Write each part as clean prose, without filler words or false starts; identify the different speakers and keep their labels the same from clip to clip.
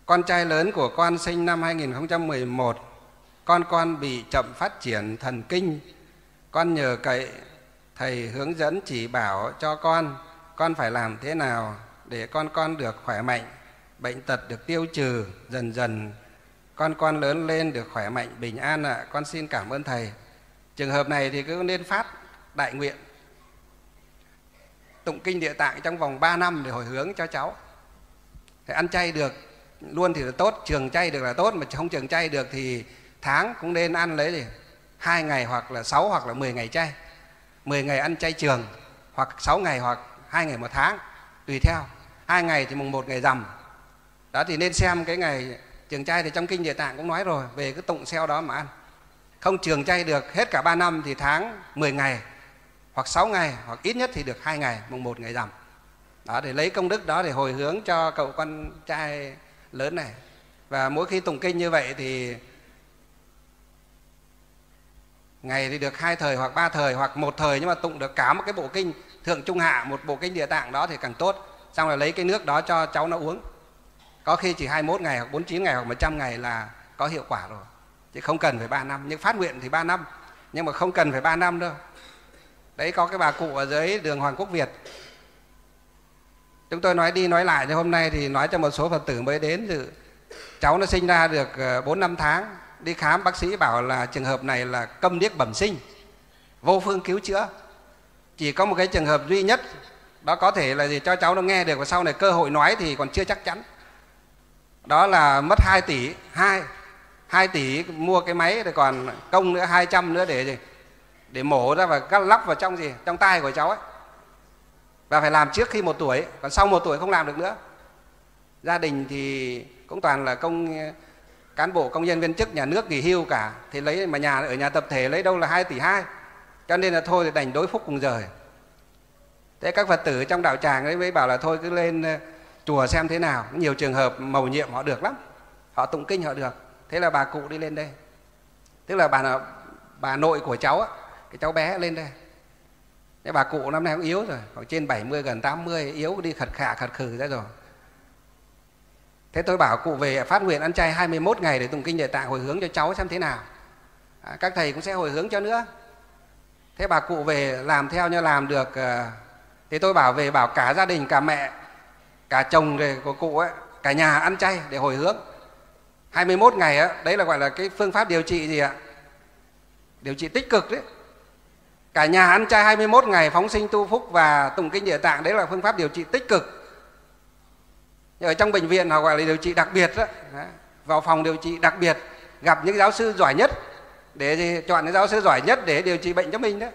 Speaker 1: Con trai lớn của con sinh năm 2011. Con bị chậm phát triển thần kinh. Con nhờ cậy thầy hướng dẫn chỉ bảo cho con phải làm thế nào để con được khỏe mạnh, bệnh tật được tiêu trừ, dần dần con lớn lên được khỏe mạnh, bình an ạ. Con xin cảm ơn thầy. Trường hợp này thì cứ nên phát đại nguyện tụng kinh Địa Tạng trong vòng 3 năm để hồi hướng cho cháu. Thì ăn chay được luôn thì là tốt, trường chay được là tốt, mà không trường chay được thì tháng cũng nên ăn lấy gì 2 ngày hoặc là 6 hoặc là 10 ngày chay. 10 ngày ăn chay trường, hoặc 6 ngày hoặc 2 ngày một tháng, tùy theo. 2 ngày thì mùng 1 ngày rằm. Đó thì nên xem cái ngày trường chay, thì trong kinh Địa Tạng cũng nói rồi, về cái tụng xeo đó mà ăn. Không trường chay được hết cả 3 năm thì tháng 10 ngày hoặc 6 ngày, hoặc ít nhất thì được 2 ngày, mùng 1 ngày rằm. Đó, để lấy công đức đó để hồi hướng cho cậu con trai lớn này. Và mỗi khi tụng kinh như vậy thì ngày thì được 2 thời hoặc 3 thời hoặc 1 thời, nhưng mà tụng được cả một cái bộ kinh thượng trung hạ, một bộ kinh Địa Tạng đó thì càng tốt. Xong rồi lấy cái nước đó cho cháu nó uống. Có khi chỉ 21 ngày hoặc 49 ngày hoặc 100 ngày là có hiệu quả rồi, chứ không cần phải 3 năm. Nhưng phát nguyện thì 3 năm, nhưng mà không cần phải 3 năm đâu. Đấy, có cái bà cụ ở dưới đường Hoàng Quốc Việt, chúng tôi nói đi nói lại, thì hôm nay thì nói cho một số Phật tử mới đến dự. Cháu nó sinh ra được 4-5 tháng, đi khám bác sĩ bảo là trường hợp này là câm điếc bẩm sinh, vô phương cứu chữa. Chỉ có một cái trường hợp duy nhất đó có thể là gì cho cháu nó nghe được, và sau này cơ hội nói thì còn chưa chắc chắn. Đó là mất 2 tỷ, 2 tỷ mua cái máy, rồi còn công nữa 200 nữa để mổ ra và cắt lắp vào trong tai của cháu ấy. Và phải làm trước khi 1 tuổi, còn sau 1 tuổi không làm được nữa. Gia đình thì cũng toàn là cán bộ công nhân viên chức nhà nước nghỉ hưu cả, thì lấy mà ở nhà tập thể lấy đâu là 2 tỷ 2, cho nên là thôi thì đành đối phúc cùng rời. Thế các Phật tử trong đạo tràng ấy mới bảo là thôi cứ lên chùa xem thế nào. Nhiều trường hợp mầu nhiệm họ được lắm, họ tụng kinh họ được. Thế là bà cụ đi lên đây, tức là bà nội của cháu á, cái cháu bé lên đây. Thế bà cụ năm nay cũng yếu rồi, khoảng trên 70 gần 80, yếu đi khật khử ra rồi. Thế tôi bảo cụ về phát nguyện ăn chay 21 ngày để tụng kinh Địa Tạng hồi hướng cho cháu xem thế nào. Các thầy cũng sẽ hồi hướng cho nữa. Thế bà cụ về làm theo như làm được. Thì tôi bảo về bảo cả gia đình, cả mẹ, cả chồng của cụ ấy, cả nhà ăn chay để hồi hướng 21 ngày á. Đấy là gọi là cái phương pháp điều trị gì ạ? Điều trị tích cực đấy. Cả nhà ăn chay 21 ngày, phóng sinh tu phúc và tụng kinh Địa Tạng. Đấy là phương pháp điều trị tích cực. Ở trong bệnh viện họ gọi là điều trị đặc biệt đó. Vào phòng điều trị đặc biệt, gặp những giáo sư giỏi nhất, để chọn những giáo sư giỏi nhất để điều trị bệnh cho mình đó.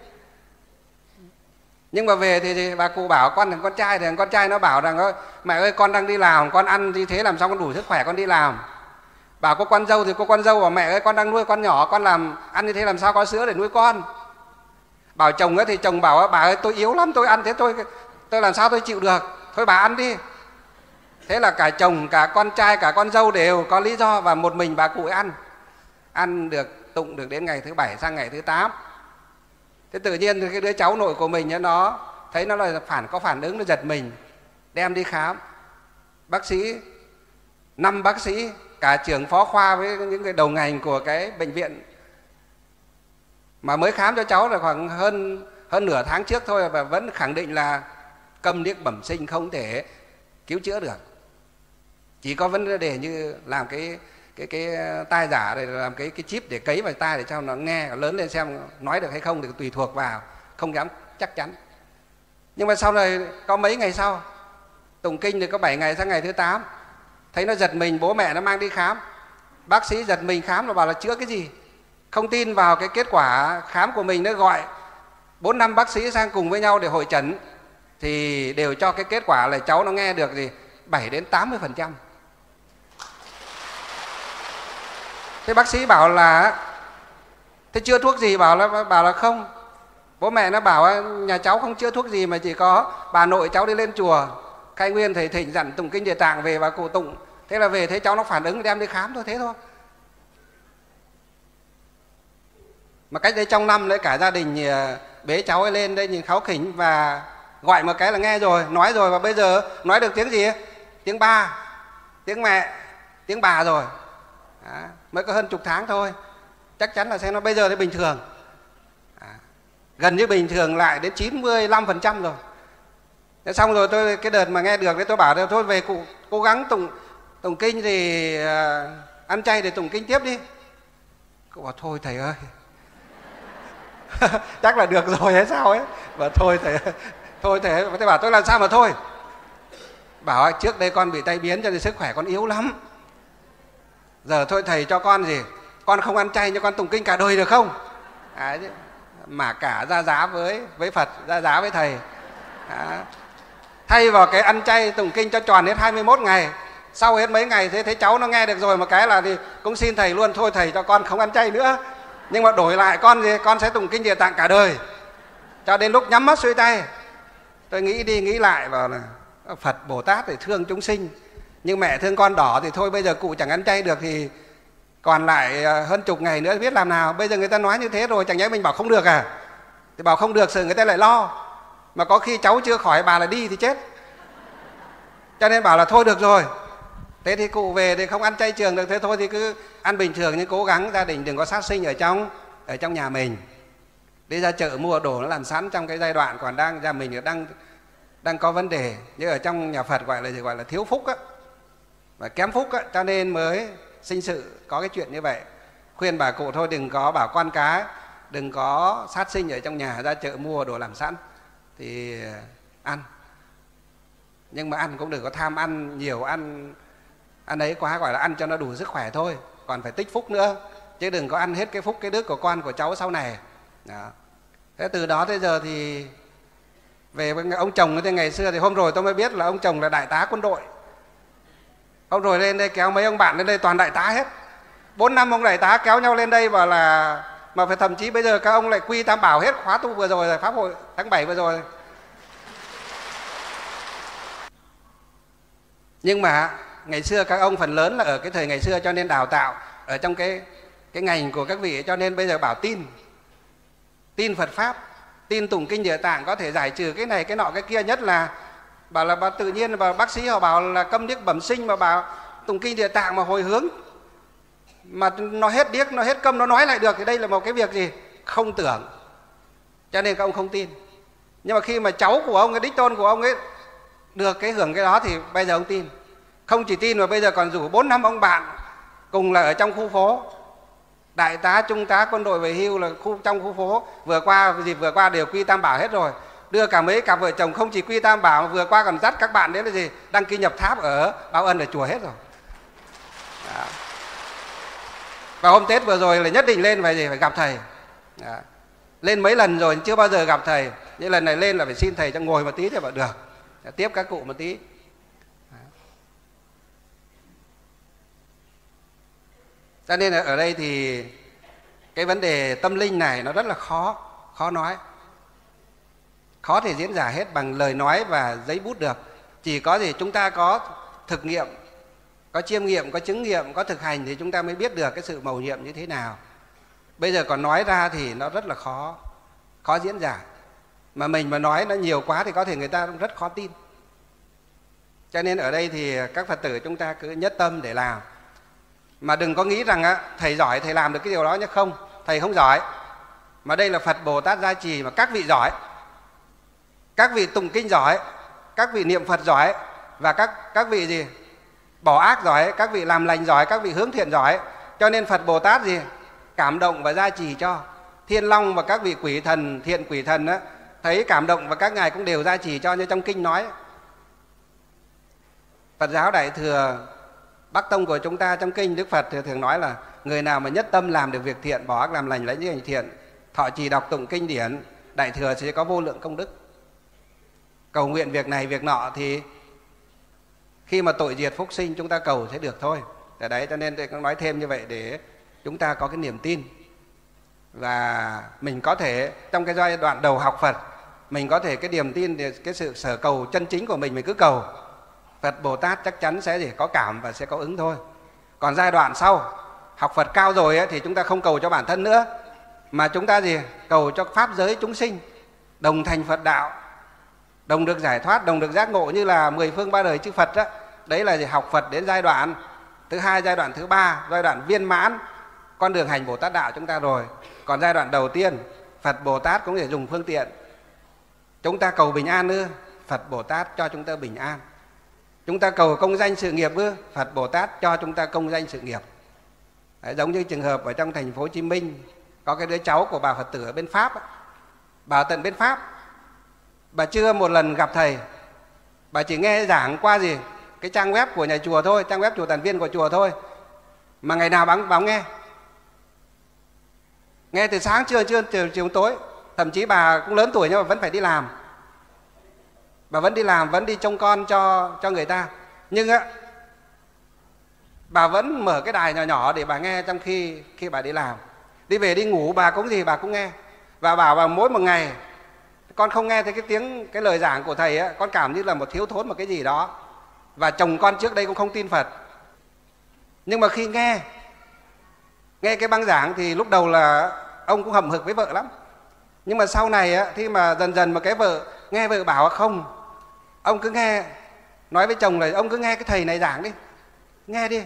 Speaker 1: Nhưng mà về thì bà cụ bảo con thằng con trai, thì thằng con trai nó bảo rằng mẹ ơi con đang đi làm, con ăn như thế làm sao con đủ sức khỏe con đi làm. Bảo có con dâu thì có con dâu bảo mẹ ơi con đang nuôi con nhỏ, con làm ăn như thế làm sao có sữa để nuôi con. Bảo chồng ấy thì chồng bảo bà ơi tôi yếu lắm, tôi ăn thế tôi làm sao tôi chịu được, thôi bà ăn đi. Thế là cả chồng, cả con trai, cả con dâu đều có lý do, và một mình bà cụ ấy ăn được, tụng được đến ngày thứ 7 sang ngày thứ 8. Thế tự nhiên thì cái đứa cháu nội của mình nó thấy nó là có phản ứng, nó giật mình, đem đi khám. Bác sĩ, 5 bác sĩ, cả trưởng phó khoa với những cái đầu ngành của cái bệnh viện, mà mới khám cho cháu là khoảng hơn nửa tháng trước thôi, và vẫn khẳng định là câm điếc bẩm sinh, không thể cứu chữa được. Chỉ có vấn đề như làm cái tai giả, để làm cái chip để cấy vào tai để cho nó nghe lớn lên xem nói được hay không, thì tùy thuộc vào, không dám chắc chắn. Nhưng mà sau này có mấy ngày sau, tụng kinh thì có 7 ngày sang ngày thứ 8, thấy nó giật mình, bố mẹ nó mang đi khám. Bác sĩ giật mình khám và bảo là chữa cái gì, không tin vào cái kết quả khám của mình. Nó gọi 4-5 bác sĩ sang cùng với nhau để hội chẩn, thì đều cho cái kết quả là cháu nó nghe được 7-80%. Thế bác sĩ bảo là thế chữa thuốc gì, bảo là không. Bố mẹ nó bảo nhà cháu không chữa thuốc gì, mà chỉ có bà nội cháu đi lên chùa khai nguyên, thầy thỉnh dặn tụng kinh Địa Tạng về và cụ tụng. Thế là về thấy cháu nó phản ứng, đem đi khám thôi, thế thôi. Mà cách đây trong năm đấy, cả gia đình bế cháu ấy lên đây nhìn kháu khỉnh, và gọi một cái là nghe rồi, nói rồi. Và bây giờ nói được tiếng gì? Tiếng ba, tiếng mẹ, tiếng bà rồi. Mới có hơn chục tháng thôi, chắc chắn là sẽ nó bây giờ thì bình thường, gần như bình thường lại đến 95% rồi. Thế xong rồi tôi cái đợt mà nghe được đấy, tôi bảo thôi về cụ cố gắng tụng kinh thì ăn chay để tụng kinh tiếp đi. Cụ bảo thôi thầy ơi chắc là được rồi hay sao ấy, và thôi thầy thầy bảo tôi làm sao mà thôi. Bảo trước đây con bị tai biến cho nên sức khỏe con yếu lắm, giờ thôi thầy cho con gì, con không ăn chay nhưng con tụng kinh cả đời được không? Mà cả ra giá với Phật, ra giá với thầy. Thay vào cái ăn chay tụng kinh cho tròn hết 21 ngày, sau hết mấy ngày thế thấy cháu nó nghe được rồi một cái là thì cũng xin thầy luôn, thôi thầy cho con không ăn chay nữa, nhưng mà đổi lại con sẽ tụng kinh Địa Tạng cả đời cho đến lúc nhắm mắt xuôi tay. Tôi nghĩ đi nghĩ lại vào là Phật Bồ Tát thì thương chúng sinh, nhưng mẹ thương con đỏ thì thôi bây giờ cụ chẳng ăn chay được thì còn lại hơn chục ngày nữa biết làm nào. Bây giờ người ta nói như thế rồi, chẳng nhẽ mình bảo không được à? Thì bảo không được rồi người ta lại lo, mà có khi cháu chưa khỏi bà lại đi thì chết. Cho nên bảo là thôi được rồi, thế thì cụ về thì không ăn chay trường được, thế thôi thì cứ ăn bình thường, nhưng cố gắng gia đình đừng có sát sinh ở trong nhà mình. Đi ra chợ mua đồ nó làm sẵn trong cái giai đoạn còn nhà mình đang có vấn đề, như ở trong nhà Phật gọi là thiếu phúc á, và kém phúc á, cho nên mới sinh sự có cái chuyện như vậy. Khuyên bà cụ thôi đừng có bảo con cái đừng có sát sinh ở trong nhà, ra chợ mua đồ làm sẵn thì ăn, nhưng mà ăn cũng đừng có tham ăn nhiều, ăn ấy quá, gọi là ăn cho nó đủ sức khỏe thôi, còn phải tích phúc nữa, chứ đừng có ăn hết cái phúc cái đức của con của cháu sau này. Đó. Thế từ đó tới giờ thì về với ông chồng thì ngày xưa thì hôm rồi tôi mới biết là ông chồng là đại tá quân đội. Hôm rồi lên đây kéo mấy ông bạn lên đây toàn đại tá hết, 4-5 ông đại tá kéo nhau lên đây, bảo là mà phải thậm chí bây giờ các ông lại quy tam bảo hết khóa tu vừa rồi, pháp hội tháng 7 vừa rồi. Nhưng mà ngày xưa các ông phần lớn là ở cái thời ngày xưa cho nên đào tạo ở trong cái ngành của các vị, cho nên bây giờ bảo tin Phật pháp, tin tụng kinh Địa Tạng có thể giải trừ cái này cái nọ cái kia, nhất là bảo là tự nhiên và bác sĩ họ bảo là câm điếc bẩm sinh, mà bảo tụng kinh Địa Tạng mà hồi hướng mà nó hết điếc nó hết câm nó nói lại được thì đây là một cái việc gì không tưởng, cho nên các ông không tin. Nhưng mà khi mà cháu của ông, cái đích tôn của ông ấy được cái hưởng cái đó thì bây giờ ông tin. Không chỉ tin mà bây giờ còn rủ 4-5 ông bạn cùng là ở trong khu phố, đại tá trung tá quân đội về hưu là trong khu phố, dịp vừa qua đều quy tam bảo hết rồi, đưa cả mấy cặp vợ chồng không chỉ quy tam bảo mà vừa qua còn dắt các bạn đến là gì đăng ký nhập tháp ở Báo Ân ở chùa hết rồi. Đó. Và hôm Tết vừa rồi là nhất định lên phải gặp thầy. Đó. Lên mấy lần rồi chưa bao giờ gặp thầy, nhưng lần này lên là phải xin thầy cho ngồi một tí thì bảo được, tiếp các cụ một tí. Đó. Cho nên là ở đây thì cái vấn đề tâm linh này nó rất là khó nói, khó thể diễn giải hết bằng lời nói và giấy bút được. Chỉ có gì chúng ta có thực nghiệm, có chiêm nghiệm, có chứng nghiệm, có thực hành thì chúng ta mới biết được cái sự mầu nhiệm như thế nào. Bây giờ còn nói ra thì nó rất là khó diễn giải, mà mình mà nói nó nhiều quá thì có thể người ta cũng rất khó tin. Cho nên ở đây thì các Phật tử chúng ta cứ nhất tâm để làm, mà đừng có nghĩ rằng thầy giỏi thầy làm được cái điều đó nhé. Không, thầy không giỏi, mà đây là Phật Bồ Tát gia trì, mà các vị giỏi, các vị tụng kinh giỏi, các vị niệm Phật giỏi, và các vị gì bỏ ác giỏi, các vị làm lành giỏi, các vị hướng thiện giỏi. Cho nên Phật Bồ Tát gì cảm động và gia trì cho. Thiên Long và các vị quỷ thần, thiện quỷ thần á, thấy cảm động và các ngài cũng đều gia trì cho, như trong kinh nói. Phật giáo Đại thừa Bắc Tông của chúng ta, trong kinh Đức Phật thường nói là người nào mà nhất tâm làm được việc thiện, bỏ ác làm lành, lấy những hành thiện, thọ trì đọc tụng kinh điển, Đại thừa sẽ có vô lượng công đức. Cầu nguyện việc này việc nọ thì khi mà tội diệt phúc sinh chúng ta cầu sẽ được thôi. Để đấy, cho nên tôi cũng nói thêm như vậy để chúng ta có cái niềm tin, và mình có thể trong cái giai đoạn đầu học Phật, mình có thể cái niềm tin, cái sự sở cầu chân chính của mình cứ cầu, Phật Bồ Tát chắc chắn sẽ có cảm và sẽ có ứng thôi. Còn giai đoạn sau học Phật cao rồi ấy, thì chúng ta không cầu cho bản thân nữa, mà chúng ta cầu cho pháp giới chúng sinh đồng thành Phật đạo, đồng được giải thoát, đồng được giác ngộ, như là 10 phương ba đời chư Phật đó. Đấy là học Phật đến giai đoạn Thứ hai, giai đoạn thứ ba, giai đoạn viên mãn con đường hành Bồ Tát đạo chúng ta rồi. Còn giai đoạn đầu tiên, Phật Bồ Tát cũng để dùng phương tiện. Chúng ta cầu bình an ư, Phật Bồ Tát cho chúng ta bình an. Chúng ta cầu công danh sự nghiệp ư, Phật Bồ Tát cho chúng ta công danh sự nghiệp. Đấy, giống như trường hợp ở trong thành phố Hồ Chí Minh, có cái đứa cháu của bà Phật tử ở bên Pháp. Bà ở tận bên Pháp, bà chưa một lần gặp thầy. Bà chỉ nghe giảng qua gì? Cái trang web của nhà chùa thôi, trang web chùa Tản Viên của chùa thôi. Mà ngày nào bà nghe. Nghe từ sáng trưa, chiều tối. Thậm chí bà cũng lớn tuổi nhưng mà vẫn phải đi làm. Bà vẫn đi làm, vẫn đi trông con cho người ta. Nhưng á, bà vẫn mở cái đài nhỏ nhỏ để bà nghe trong khi bà đi làm. Đi về đi ngủ bà cũng gì bà cũng nghe. Và bảo bà mỗi một ngày con không nghe thấy cái lời giảng của thầy á, con cảm như là một thiếu thốn một cái gì đó. Và chồng con trước đây cũng không tin Phật. Nhưng mà khi nghe cái băng giảng thì lúc đầu là ông cũng hậm hực với vợ lắm. Nhưng mà sau này á, khi mà dần mà cái vợ nghe vợ bảo không, ông cứ nghe, nói với chồng là ông cứ nghe cái thầy này giảng đi, nghe đi,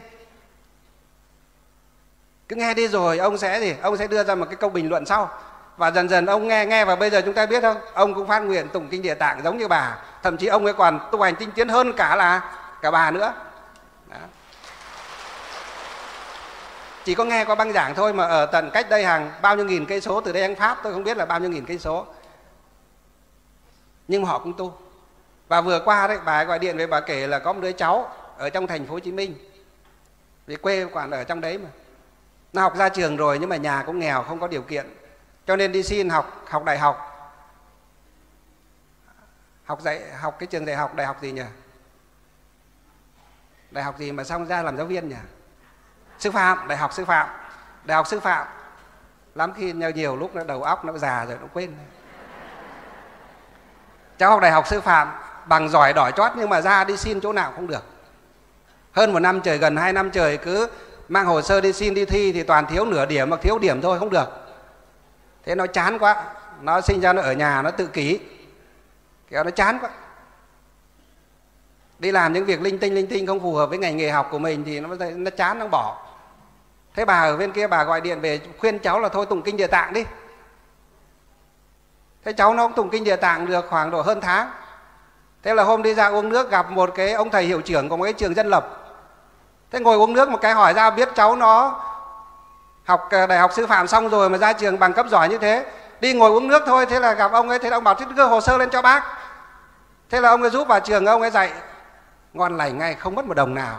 Speaker 1: cứ nghe đi rồi ông sẽ gì, ông sẽ đưa ra một cái câu bình luận sau. Và dần ông nghe và bây giờ chúng ta biết không, ông cũng phát nguyện tụng kinh Địa Tạng giống như bà, thậm chí ông ấy còn tu hành tinh tiến hơn cả bà nữa. Đó. Chỉ có nghe qua băng giảng thôi mà ở tận cách đây hàng bao nhiêu nghìn cây số từ đây anh Pháp, tôi không biết là bao nhiêu nghìn cây số, nhưng mà họ cũng tu. Và vừa qua đấy, bà ấy gọi điện về, bà kể là có một đứa cháu ở trong thành phố Hồ Chí Minh, vì quê quản ở trong đấy mà, nó học ra trường rồi nhưng mà nhà cũng nghèo, không có điều kiện, cho nên đi xin học đại học, học cái trường đại học gì nhỉ, đại học gì mà xong ra làm giáo viên nhỉ, sư phạm, đại học sư phạm. Lắm khi nhiều lúc nó đầu óc nó già rồi nó quên. Cháu học đại học sư phạm bằng giỏi đỏ chót nhưng mà ra đi xin chỗ nào không được. Hơn 1 năm trời, gần 2 năm trời cứ mang hồ sơ đi xin đi thi thì toàn thiếu nửa điểm hoặc thiếu điểm thôi, không được. Thế nó chán quá, nó sinh ra nó ở nhà nó tự kỷ, kéo nó chán quá. Đi làm những việc linh tinh không phù hợp với ngành nghề học của mình thì nó chán, nó bỏ. Thế bà ở bên kia bà gọi điện về khuyên cháu là thôi tụng kinh Địa Tạng đi. Thế cháu nó cũng tụng kinh Địa Tạng được khoảng độ hơn tháng. Thế là hôm đi ra uống nước gặp một cái ông thầy hiệu trưởng của một cái trường dân lập. Thế ngồi uống nước một cái hỏi ra biết cháu nó học đại học sư phạm xong rồi mà ra trường bằng cấp giỏi như thế. Đi ngồi uống nước thôi, thế là gặp ông ấy, thế là ông bảo thế đưa hồ sơ lên cho bác. Thế là ông ấy giúp vào trường, ông ấy dạy ngon lành ngay, không mất một đồng nào.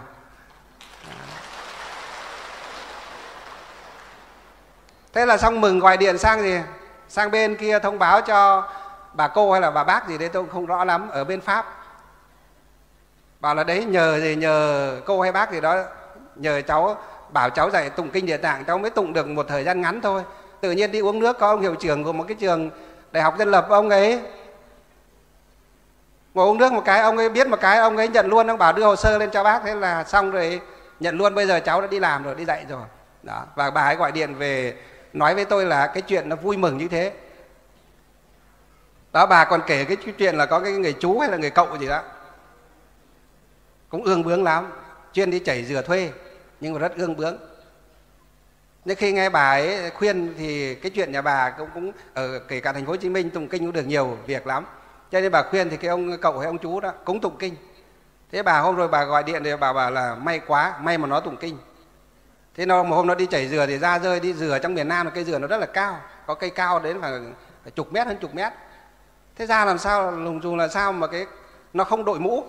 Speaker 1: Thế là xong mừng gọi điện sang bên kia thông báo cho bà cô hay là bà bác gì đấy tôi cũng không rõ lắm, ở bên Pháp. Bảo là đấy nhờ cô hay bác gì đó, nhờ cháu, bảo cháu dạy tụng kinh Địa Tạng, cháu mới tụng được một thời gian ngắn thôi. Tự nhiên đi uống nước có ông hiệu trưởng của một cái trường đại học dân lập, ông ấy ngồi uống nước một cái, ông ấy biết một cái, ông ấy nhận luôn, ông bảo đưa hồ sơ lên cho bác. Thế là xong rồi, nhận luôn, bây giờ cháu đã đi làm rồi, đi dạy rồi. Đó. Và bà ấy gọi điện về nói với tôi là cái chuyện nó vui mừng như thế. Đó, bà còn kể cái chuyện là có cái người chú hay là người cậu gì đó, cũng ương bướng lắm, chuyên đi chảy dừa thuê, nhưng mà rất ương bướng. Nhưng khi nghe bà ấy khuyên thì cái chuyện nhà bà cũng ở kể cả thành phố Hồ Chí Minh tụng kinh cũng được nhiều việc lắm. Cho nên bà khuyên thì cái ông cậu hay ông chú đó cũng tụng kinh. Thế bà hôm rồi bà gọi điện thì bà bảo là may quá, may mà nó tụng kinh. Thế nó một hôm nó đi chảy dừa thì ra rơi đi dừa trong miền Nam, cây dừa nó rất là cao, có cây cao đến phải chục mét, hơn chục mét. Thế ra làm sao, lùng dùng là sao mà cái nó không đội mũ.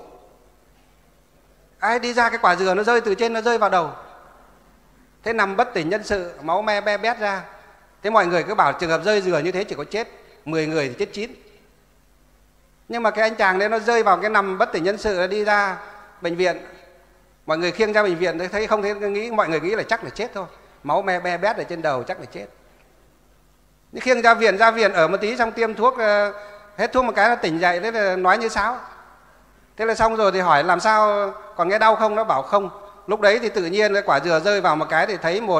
Speaker 1: Ai đi ra cái quả dừa nó rơi từ trên, nó rơi vào đầu. Thế nằm bất tỉnh nhân sự, máu me be bét ra. Thế mọi người cứ bảo trường hợp rơi dừa như thế chỉ có chết 10 người thì chết 9. Nhưng mà cái anh chàng đấy nó rơi vào cái nằm bất tỉnh nhân sự, đi ra bệnh viện. Mọi người khiêng ra bệnh viện thấy không, thấy mọi người nghĩ là chắc là chết thôi, máu me be bét ở trên đầu chắc là chết. Nhưng khiêng ra viện ở một tí xong tiêm thuốc, hết thuốc một cái nó tỉnh dậy, thế là nói như sáo. Thế là xong rồi thì hỏi làm sao, còn nghe đau không, nó bảo không. Lúc đấy thì tự nhiên cái quả dừa rơi vào một cái thì thấy một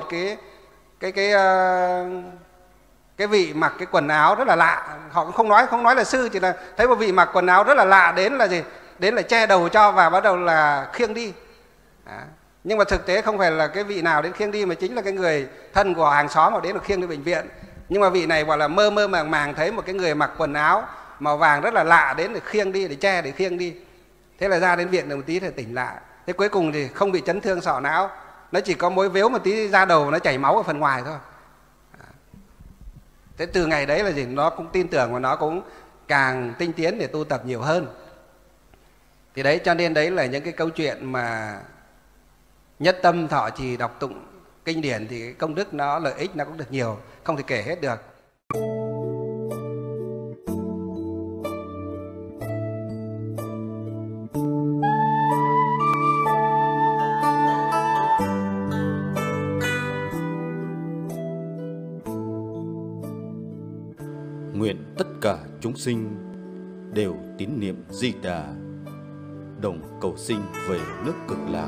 Speaker 1: cái vị mặc cái quần áo rất là lạ. Họ cũng không nói là sư, chỉ là thấy một vị mặc quần áo rất là lạ, đến là gì, đến là che đầu cho và bắt đầu là khiêng đi. Đó. Nhưng mà thực tế không phải là cái vị nào đến khiêng đi, mà chính là cái người thân của hàng xóm họ đến được khiêng đi bệnh viện. Nhưng mà vị này gọi là mơ mơ màng màng thấy một cái người mặc quần áo màu vàng rất là lạ đến để khiêng đi, để che để khiêng đi. Thế là ra đến viện được một tí thì tỉnh lại. Thế cuối cùng thì không bị chấn thương sọ não, nó chỉ có mối vếu một tí da đầu, nó chảy máu ở phần ngoài thôi. Thế từ ngày đấy là gì? Nó cũng tin tưởng và nó cũng càng tinh tiến để tu tập nhiều hơn. Thì đấy, cho nên đấy là những cái câu chuyện mà nhất tâm thọ trì đọc tụng kinh điển thì cái công đức nó, lợi ích nó cũng được nhiều, không thể kể hết được.
Speaker 2: Nguyện tất cả chúng sinh đều tín niệm Di Đà, đồng cầu sinh về nước Cực Lạc.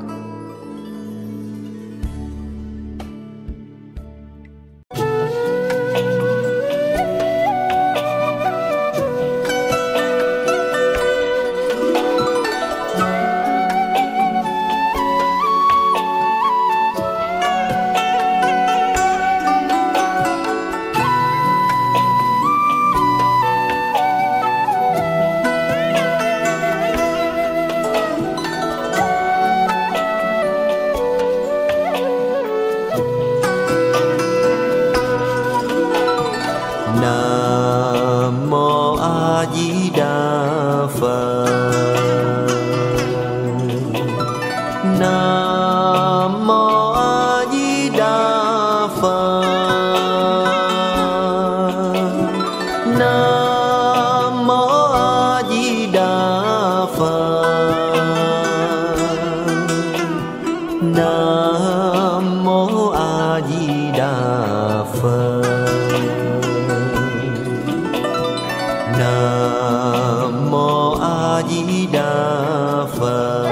Speaker 3: Nam mô A Di Đà Phật. Nam mô A Di Đà Phật. Nam mô A Di Đà Phật. Nam mô A Di Đà Phật. Nam mô A Di Đà Phật.